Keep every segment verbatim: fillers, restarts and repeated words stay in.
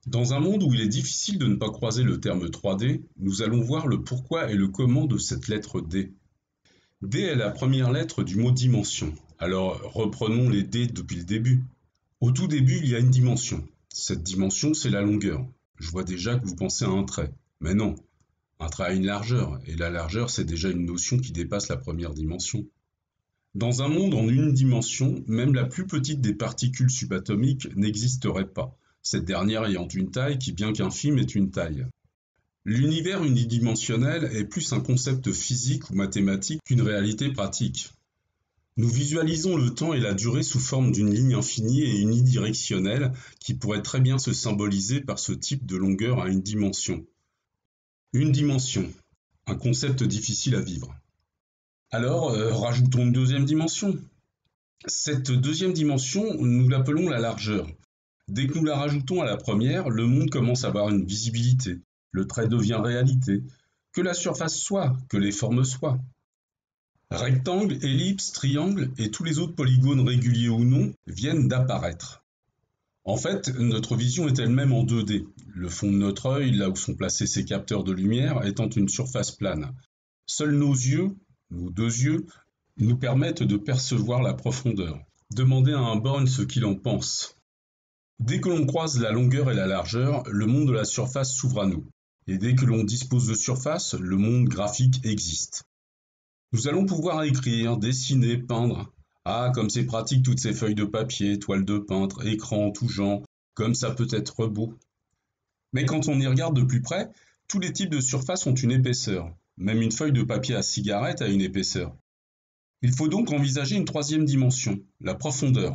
Dans un monde où il est difficile de ne pas croiser le terme trois D, nous allons voir le pourquoi et le comment de cette lettre D. D est la première lettre du mot dimension. Alors reprenons les D depuis le début. Au tout début, il y a une dimension. Cette dimension, c'est la longueur. Je vois déjà que vous pensez à un trait. Mais non, un trait a une largeur, et la largeur, c'est déjà une notion qui dépasse la première dimension. Dans un monde en une dimension, même la plus petite des particules subatomiques n'existerait pas, cette dernière ayant une taille qui, bien qu'infime, est une taille. L'univers unidimensionnel est plus un concept physique ou mathématique qu'une réalité pratique. Nous visualisons le temps et la durée sous forme d'une ligne infinie et unidirectionnelle qui pourrait très bien se symboliser par ce type de longueur à une dimension. Une dimension, un concept difficile à vivre. Alors, euh, rajoutons une deuxième dimension. Cette deuxième dimension, nous l'appelons la largeur. Dès que nous la rajoutons à la première, le monde commence à avoir une visibilité. Le trait devient réalité. Que la surface soit, que les formes soient. Rectangle, ellipse, triangle et tous les autres polygones réguliers ou non viennent d'apparaître. En fait, notre vision est elle-même en deux D. Le fond de notre œil, là où sont placés ces capteurs de lumière, étant une surface plane. Seuls nos yeux, nos deux yeux, nous permettent de percevoir la profondeur. Demandez à un borgne ce qu'il en pense. Dès que l'on croise la longueur et la largeur, le monde de la surface s'ouvre à nous. Et dès que l'on dispose de surface, le monde graphique existe. Nous allons pouvoir écrire, dessiner, peindre. Ah, comme c'est pratique toutes ces feuilles de papier, toiles de peintre, écrans, tout genre, comme ça peut être beau. Mais quand on y regarde de plus près, tous les types de surfaces ont une épaisseur. Même une feuille de papier à cigarette a une épaisseur. Il faut donc envisager une troisième dimension, la profondeur.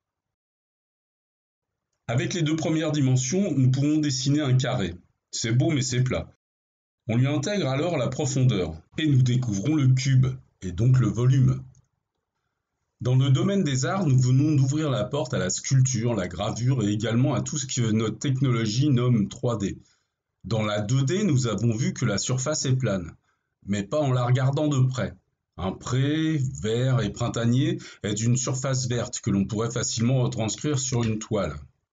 Avec les deux premières dimensions, nous pouvons dessiner un carré. C'est beau mais c'est plat. On lui intègre alors la profondeur, et nous découvrons le cube, et donc le volume. Dans le domaine des arts, nous venons d'ouvrir la porte à la sculpture, la gravure et également à tout ce que notre technologie nomme trois D. Dans la deux D, nous avons vu que la surface est plane, mais pas en la regardant de près. Un pré, vert et printanier est d'une surface verte que l'on pourrait facilement retranscrire sur une toile.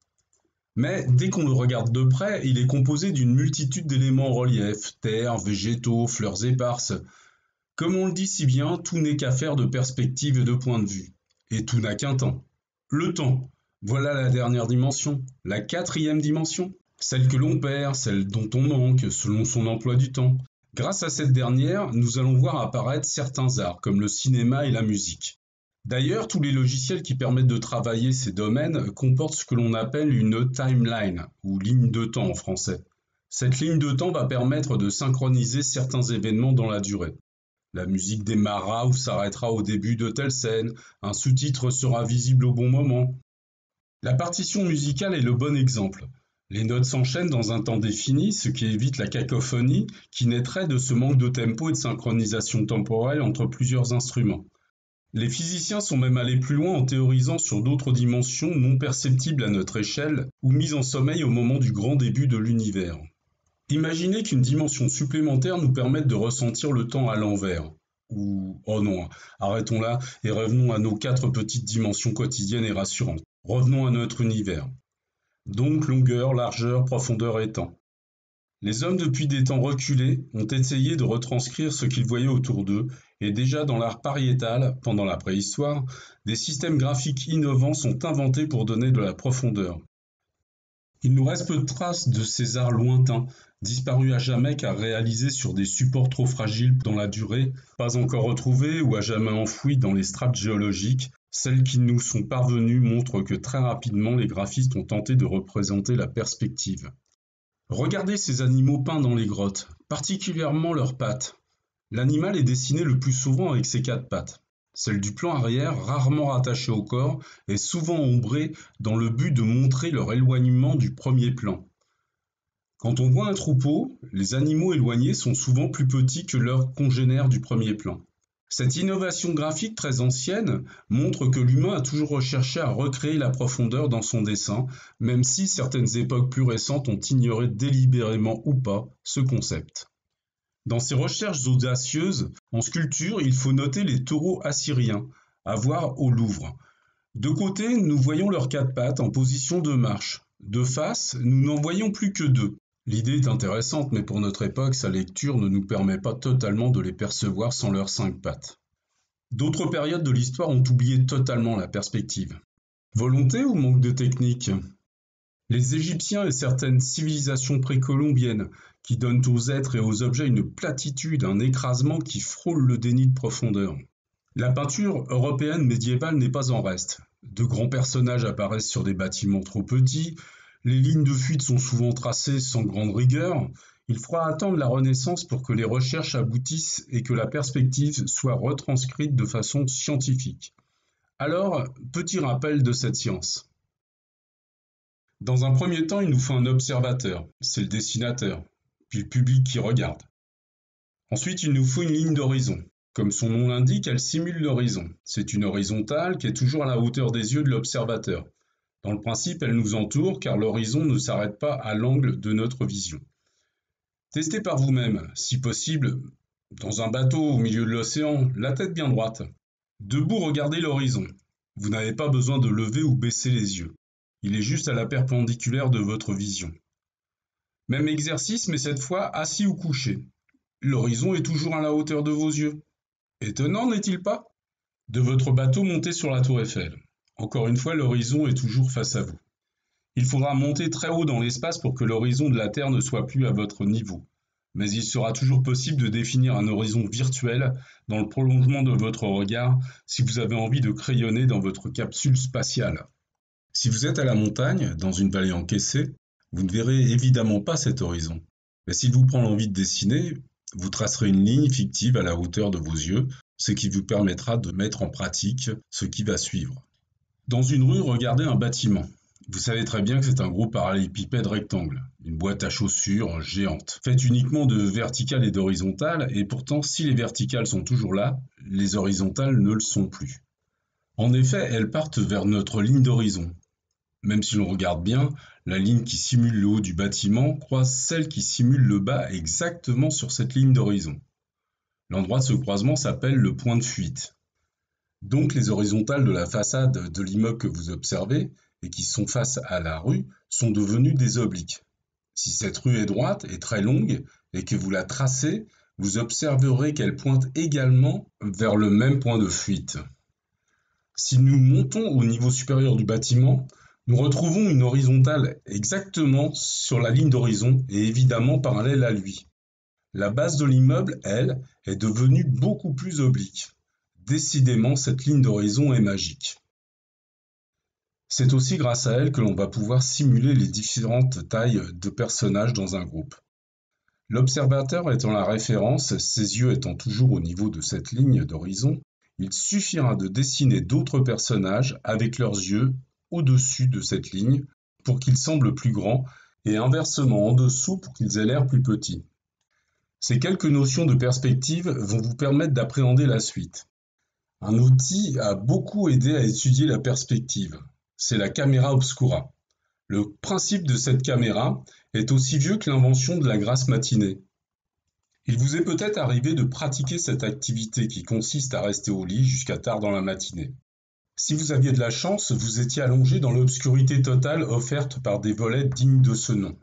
Mais dès qu'on le regarde de près, il est composé d'une multitude d'éléments en relief, terre, végétaux, fleurs éparses. Comme on le dit si bien, tout n'est qu'affaire de perspective et de point de vue. Et tout n'a qu'un temps. Le temps. Voilà la dernière dimension, la quatrième dimension. Celle que l'on perd, celle dont on manque, selon son emploi du temps. Grâce à cette dernière, nous allons voir apparaître certains arts, comme le cinéma et la musique. D'ailleurs, tous les logiciels qui permettent de travailler ces domaines comportent ce que l'on appelle une timeline, ou ligne de temps en français. Cette ligne de temps va permettre de synchroniser certains événements dans la durée. La musique démarrera ou s'arrêtera au début de telle scène, un sous-titre sera visible au bon moment. La partition musicale est le bon exemple. Les notes s'enchaînent dans un temps défini, ce qui évite la cacophonie qui naîtrait de ce manque de tempo et de synchronisation temporelle entre plusieurs instruments. Les physiciens sont même allés plus loin en théorisant sur d'autres dimensions non perceptibles à notre échelle ou mises en sommeil au moment du grand début de l'univers. Imaginez qu'une dimension supplémentaire nous permette de ressentir le temps à l'envers. Ou, oh non, arrêtons là et revenons à nos quatre petites dimensions quotidiennes et rassurantes. Revenons à notre univers. Donc longueur, largeur, profondeur et temps. Les hommes depuis des temps reculés ont essayé de retranscrire ce qu'ils voyaient autour d'eux, et déjà dans l'art pariétal, pendant la préhistoire, des systèmes graphiques innovants sont inventés pour donner de la profondeur. Il nous reste peu de traces de ces arts lointains, disparus à jamais car réalisés sur des supports trop fragiles dans la durée, pas encore retrouvés ou à jamais enfouis dans les strates géologiques. Celles qui nous sont parvenues montrent que très rapidement les graphistes ont tenté de représenter la perspective. Regardez ces animaux peints dans les grottes, particulièrement leurs pattes. L'animal est dessiné le plus souvent avec ses quatre pattes. Celle du plan arrière, rarement rattachée au corps, est souvent ombrée dans le but de montrer leur éloignement du premier plan. Quand on voit un troupeau, les animaux éloignés sont souvent plus petits que leurs congénères du premier plan. Cette innovation graphique très ancienne montre que l'humain a toujours recherché à recréer la profondeur dans son dessin, même si certaines époques plus récentes ont ignoré délibérément ou pas ce concept. Dans ces recherches audacieuses, en sculpture, il faut noter les taureaux assyriens, à voir au Louvre. De côté, nous voyons leurs quatre pattes en position de marche. De face, nous n'en voyons plus que deux. L'idée est intéressante, mais pour notre époque, sa lecture ne nous permet pas totalement de les percevoir sans leurs cinq pattes. D'autres périodes de l'histoire ont oublié totalement la perspective. Volonté ou manque de technique? Les Égyptiens et certaines civilisations précolombiennes qui donnent aux êtres et aux objets une platitude, un écrasement qui frôle le déni de profondeur. La peinture européenne médiévale n'est pas en reste. De grands personnages apparaissent sur des bâtiments trop petits, les lignes de fuite sont souvent tracées sans grande rigueur. Il faudra attendre la Renaissance pour que les recherches aboutissent et que la perspective soit retranscrite de façon scientifique. Alors, petit rappel de cette science. Dans un premier temps, il nous faut un observateur, c'est le dessinateur, puis le public qui regarde. Ensuite, il nous faut une ligne d'horizon. Comme son nom l'indique, elle simule l'horizon. C'est une horizontale qui est toujours à la hauteur des yeux de l'observateur. Dans le principe, elle nous entoure car l'horizon ne s'arrête pas à l'angle de notre vision. Testez par vous-même, si possible, dans un bateau au milieu de l'océan, la tête bien droite. Debout, regardez l'horizon. Vous n'avez pas besoin de lever ou baisser les yeux. Il est juste à la perpendiculaire de votre vision. Même exercice, mais cette fois assis ou couché. L'horizon est toujours à la hauteur de vos yeux. Étonnant, n'est-il pas? De votre bateau, montez sur la tour Eiffel. Encore une fois, l'horizon est toujours face à vous. Il faudra monter très haut dans l'espace pour que l'horizon de la Terre ne soit plus à votre niveau. Mais il sera toujours possible de définir un horizon virtuel dans le prolongement de votre regard si vous avez envie de crayonner dans votre capsule spatiale. Si vous êtes à la montagne, dans une vallée encaissée, vous ne verrez évidemment pas cet horizon. Mais s'il vous prend l'envie de dessiner, vous tracerez une ligne fictive à la hauteur de vos yeux, ce qui vous permettra de mettre en pratique ce qui va suivre. Dans une rue, regardez un bâtiment. Vous savez très bien que c'est un gros parallélépipède rectangle, une boîte à chaussures géante, faite uniquement de verticales et d'horizontales, et pourtant si les verticales sont toujours là, les horizontales ne le sont plus. En effet, elles partent vers notre ligne d'horizon. Même si l'on regarde bien, la ligne qui simule le haut du bâtiment croise celle qui simule le bas exactement sur cette ligne d'horizon. L'endroit de ce croisement s'appelle le point de fuite. Donc les horizontales de la façade de l'immeuble que vous observez et qui sont face à la rue sont devenues des obliques. Si cette rue est droite et très longue et que vous la tracez, vous observerez qu'elle pointe également vers le même point de fuite. Si nous montons au niveau supérieur du bâtiment, nous retrouvons une horizontale exactement sur la ligne d'horizon et évidemment parallèle à lui. La base de l'immeuble, elle, est devenue beaucoup plus oblique. Décidément, cette ligne d'horizon est magique. C'est aussi grâce à elle que l'on va pouvoir simuler les différentes tailles de personnages dans un groupe. L'observateur étant la référence, ses yeux étant toujours au niveau de cette ligne d'horizon, il suffira de dessiner d'autres personnages avec leurs yeux au-dessus de cette ligne pour qu'ils semblent plus grands et inversement en dessous pour qu'ils aient l'air plus petits. Ces quelques notions de perspective vont vous permettre d'appréhender la suite. Un outil a beaucoup aidé à étudier la perspective, c'est la caméra obscura. Le principe de cette caméra est aussi vieux que l'invention de la grasse matinée. Il vous est peut-être arrivé de pratiquer cette activité qui consiste à rester au lit jusqu'à tard dans la matinée. Si vous aviez de la chance, vous étiez allongé dans l'obscurité totale offerte par des volets dignes de ce nom.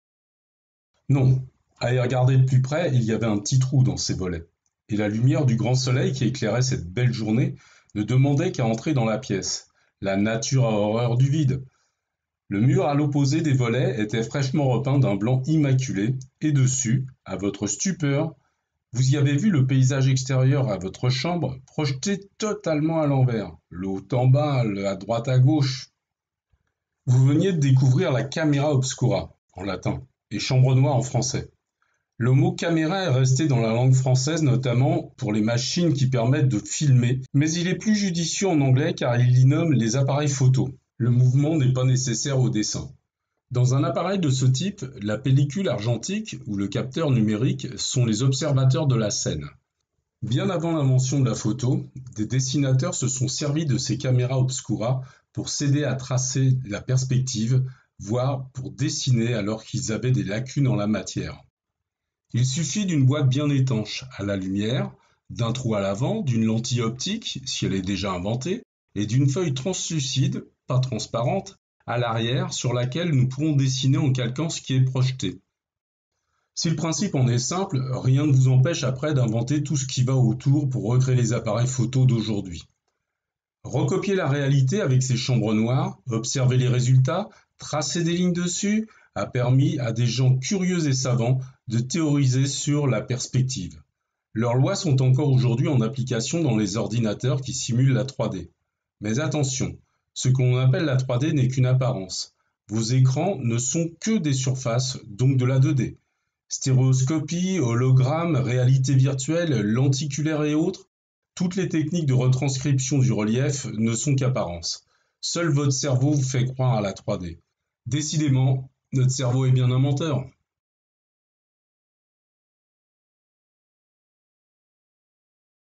Non, à y regarder de plus près, il y avait un petit trou dans ces volets. Et la lumière du grand soleil qui éclairait cette belle journée ne demandait qu'à entrer dans la pièce. La nature a horreur du vide. Le mur à l'opposé des volets était fraîchement repeint d'un blanc immaculé, et dessus, à votre stupeur, vous y avez vu le paysage extérieur à votre chambre projeté totalement à l'envers, le haut en bas, à droite à gauche. Vous veniez de découvrir la camera obscura, en latin, et chambre noire en français. Le mot caméra est resté dans la langue française notamment pour les machines qui permettent de filmer, mais il est plus judicieux en anglais car il y nomme les appareils photo. Le mouvement n'est pas nécessaire au dessin. Dans un appareil de ce type, la pellicule argentique ou le capteur numérique sont les observateurs de la scène. Bien avant l'invention de la photo, des dessinateurs se sont servis de ces caméras obscura pour s'aider à tracer la perspective, voire pour dessiner alors qu'ils avaient des lacunes en la matière. Il suffit d'une boîte bien étanche à la lumière, d'un trou à l'avant, d'une lentille optique, si elle est déjà inventée, et d'une feuille translucide, pas transparente, à l'arrière sur laquelle nous pourrons dessiner en calquant ce qui est projeté. Si le principe en est simple, rien ne vous empêche après d'inventer tout ce qui va autour pour recréer les appareils photo d'aujourd'hui. Recopier la réalité avec ces chambres noires, observer les résultats, tracer des lignes dessus, a permis à des gens curieux et savants de théoriser sur la perspective. Leurs lois sont encore aujourd'hui en application dans les ordinateurs qui simulent la trois D. Mais attention, ce que l'on appelle la trois D n'est qu'une apparence. Vos écrans ne sont que des surfaces, donc de la deux D. Stéréoscopie, hologramme, réalité virtuelle, lenticulaire et autres, toutes les techniques de retranscription du relief ne sont qu'apparences. Seul votre cerveau vous fait croire à la trois D. Décidément, notre cerveau est bien un menteur.